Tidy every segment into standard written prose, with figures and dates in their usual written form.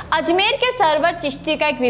अजमेर के सरवर चिश्ती का एक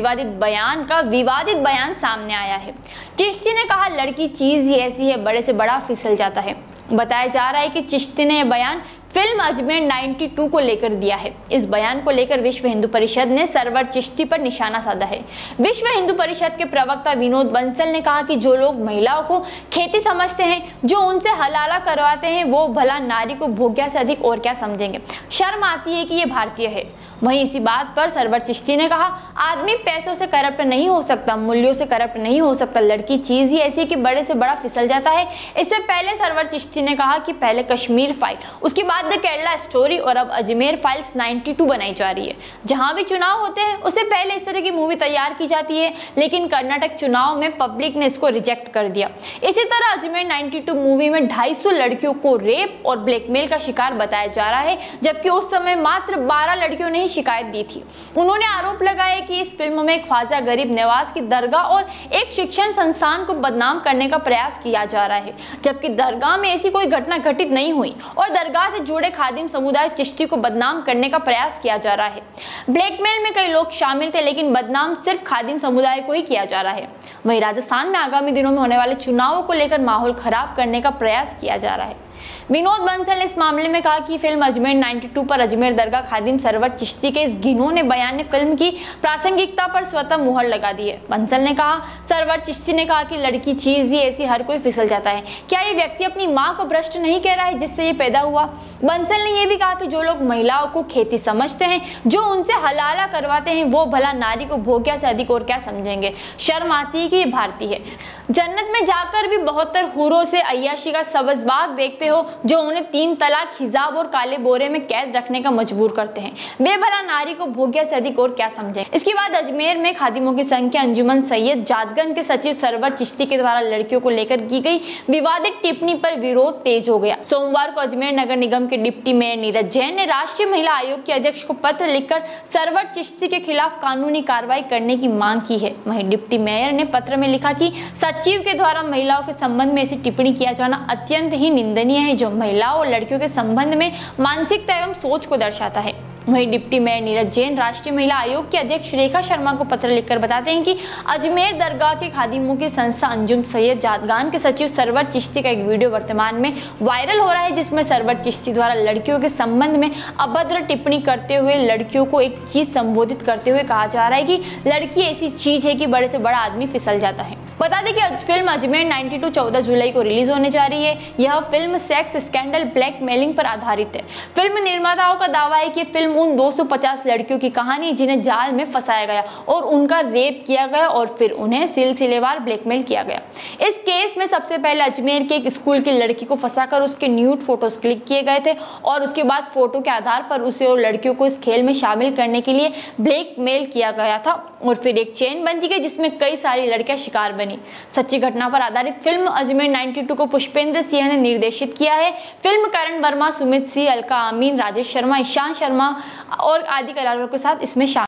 विवादित बयान सामने आया है। चिश्ती ने कहा, लड़की चीज ही ऐसी है, बड़े से बड़ा फिसल जाता है। बताया जा रहा है कि चिश्ती ने यह बयान फिल्म अजमेर 92 को लेकर दिया है। इस बयान को लेकर विश्व हिंदू परिषद ने सरवर चिश्ती पर निशाना साधा है। विश्व हिंदू परिषद के प्रवक्ता विनोद बंसल ने कहा कि जो लोग महिलाओं को खेती समझते हैं, जो उनसे हलाला करवाते हैं, वो भला नारी को भोग्या से अधिक और क्या समझेंगे। शर्म आती है कि ये भारतीय है। वहीं इसी बात पर सरवर चिश्ती ने कहा, आदमी पैसों से करप्ट नहीं हो सकता, मूल्यों से करप्ट नहीं हो सकता। लड़की चीज ही ऐसी कि बड़े से बड़ा फिसल जाता है। इससे पहले सरवर चिश्ती ने कहा कि पहले कश्मीर फाइल, उसके बाद द केरला स्टोरी और अब अजमेर फाइल्स 92 बनाई जा रही है। जहां भी चुनाव होते हैं उससे पहले इस तरह की मूवी तैयार की जाती है, लेकिन कर्नाटक चुनाव में पब्लिक ने इसको रिजेक्ट कर दिया। इसी तरह अजमेर 92 मूवी में 250 लड़कियों को रेप और ब्लैकमेल का शिकार बताया जा रहा है, जबकि उस समय मात्र 12 लड़कियों ने ही शिकायत दी थी। उन्होंने आरोप लगाया कि इस फिल्म में ख्वाजा गरीब नवाज की दरगाह और एक शिक्षण संस्थान को बदनाम करने का प्रयास किया जा रहा है, जबकि दरगाह में ऐसी कोई घटना घटित नहीं हुई और दरगाह से जुड़े खादिम समुदाय चिश्ती को बदनाम करने का प्रयास किया जा रहा है। ब्लैकमेल में कई लोग शामिल थे, लेकिन बदनाम सिर्फ खादिम समुदाय को ही किया जा रहा है। वहीं राजस्थान में आगामी दिनों में होने वाले चुनावों को लेकर माहौल खराब करने का प्रयास किया जा रहा है। विनोद बंसल ने इस मामले में कहा कि फिल्म अजमेर 92 पर अजमेर दरगाह खादिम सरवर चिश्ती के इस घिनौने बयान ने फिल्म की प्रासंगिकता पर स्वतः मुहर लगा दी है। बंसल ने कहा, सरवर चिश्ती ने कहा कि लड़की चीज ही ऐसी, हर कोई फिसल जाता है। क्या ये व्यक्ति अपनी माँ को भ्रष्ट नहीं कह रहा है जिससे ये पैदा हुआ? बंसल ने यह भी कहा कि जो लोग महिलाओं को खेती समझते हैं, जो उनसे हलाला करवाते हैं, वो भला नारी को भोग्या से अधिक और क्या समझेंगे। शर्म आती है कि ये भारतीय है। जन्नत में जाकर भी 72 हूरों से अय्याशी का सबजबाग देखते हो, जो उन्हें 3 तलाक, हिजाब और काले बोरे में कैद रखने का मजबूर करते हैं। वे भला नारी को भोग्या से अधिक और क्या समझें। इसके बाद अजमेर में खादिमों की संख्या अंजुमन सैयद जादगन के सचिव सरवर चिश्ती के द्वारा लड़कियों को लेकर की गई विवादित टिप्पणी पर विरोध तेज हो गया। सोमवार को अजमेर नगर निगम के डिप्टी मेयर नीरज जैन ने राष्ट्रीय महिला आयोग के अध्यक्ष को पत्र लिखकर सरवर चिश्ती के खिलाफ कानूनी कार्रवाई करने की मांग की है। वहीं डिप्टी मेयर ने पत्र में लिखा कि सचिव के द्वारा महिलाओं के संबंध में ऐसी टिप्पणी किया जाना अत्यंत ही निंदनीय है, जो महिलाओं और लड़कियों के संबंध में मानसिकता एवं सोच को दर्शाता है। वहीं डिप्टी मेयर नीरज जैन राष्ट्रीय महिला आयोग के अध्यक्ष रेखा शर्मा को पत्र लिखकर बताते हैं कि अजमेर दरगाह के खादिमों की संस्था अंजुम सैयद जादगान के सचिव सरवर चिश्ती का एक वीडियो वर्तमान में वायरल हो रहा है, जिसमें सरवर चिश्ती द्वारा लड़कियों के संबंध में अभद्र टिप्पणी करते हुए लड़कियों को एक चीज संबोधित करते हुए कहा जा रहा है कि लड़की ऐसी चीज है कि बड़े से बड़ा आदमी फिसल जाता है। बता दें कि फिल्म अजमेर 92 14 जुलाई को रिलीज होने जा रही है। यह फिल्म सेक्स स्कैंडल, ब्लैकमेलिंग पर आधारित है। फिल्म निर्माताओं का दावा है कि फिल्म उन 250 लड़कियों की कहानी जिन्हें जाल में फंसाया गया और उनका रेप किया गया और फिर उन्हें सिलसिलेवार ब्लैकमेल किया गया। इस केस में सबसे पहले अजमेर के एक स्कूल की लड़की को फंसाकर उसके न्यूड फोटोज क्लिक किए गए थे और उसके बाद फोटो के आधार पर उसे और लड़कियों को इस खेल में शामिल करने के लिए ब्लैकमेल किया गया था और फिर एक चेन बनती गई जिसमें कई सारी लड़कियां शिकार बनी। सच्ची घटना पर आधारित फिल्म अजमेर 92 को पुष्पेंद्र सिंह ने निर्देशित किया है। फिल्म करण वर्मा, सुमित सिंह, अलका अमीन, राजेश शर्मा, ईशान शर्मा और आदि कलाकारों के साथ इसमें शामिल